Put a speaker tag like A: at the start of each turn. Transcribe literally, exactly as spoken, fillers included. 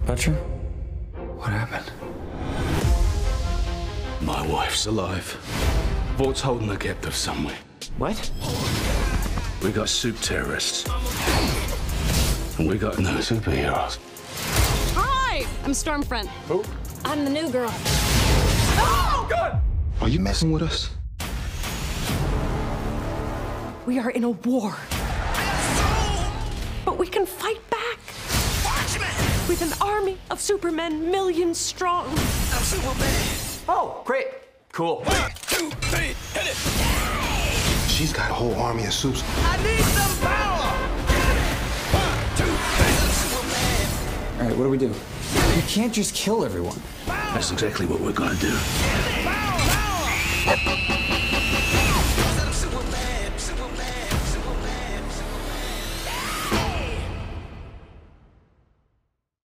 A: Butcher? What happened?
B: My wife's alive. Vault's holding her captive somewhere.
A: What?
B: We got soup terrorists. And we got no superheroes.
C: Hi! I'm Stormfront.
B: Who?
C: I'm the new girl.
B: Oh, God!
D: Are you messing with us?
C: We are in a war. But we can fight back. With an army of supermen, millions strong.
A: I'm Superman. Oh, great. Cool.
B: One, two, three, hit it!
D: She's got a whole army of soups.
A: I need some power!
B: One, two, three.
A: All right, what do we do? You can't just kill everyone.
B: That's exactly what we're gonna do.
A: Power! Power!